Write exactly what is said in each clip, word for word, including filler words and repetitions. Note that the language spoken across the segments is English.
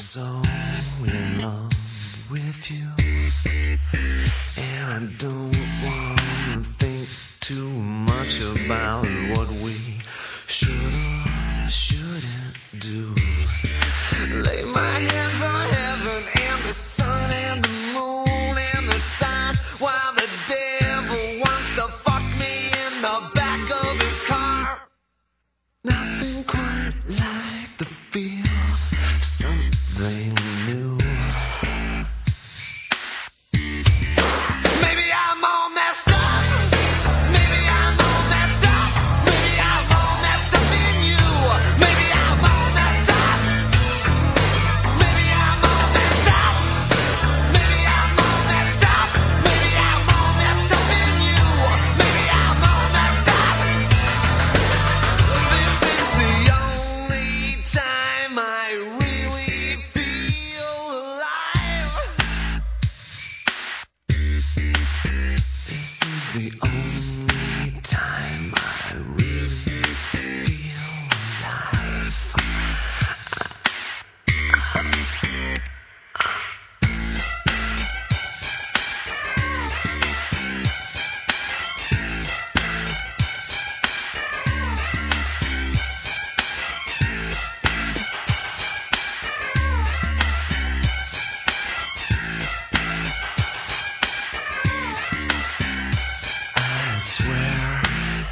so in love with you, and I don't want to think too much about what we should or shouldn't do. Lay my hands on heaven and the sun and the moon and the stars, while the devil wants to fuck me in the back of his car. Nothing quite like the feel of something new. Maybe I'm all messed up. Maybe I'm all messed up. Maybe I'm all messed up in you. Maybe I'm all messed up. Maybe I'm all messed up. Maybe I'm all messed up. Maybe I'm all messed up in you. Maybe I'm all messed up. This is the only time I really feel alive. This is the only time I really feel alive. I swear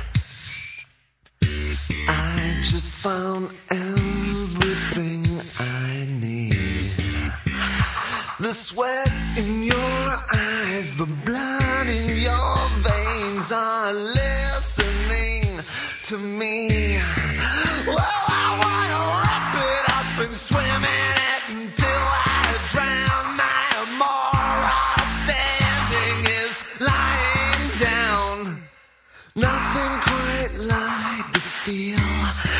I just found everything I need. The sweat in your eyes, the blood in your veins are listening to me. Well, I wanna wrap it up and swim in it until I drown. My moral standing is lying down. Nothing quite like the feel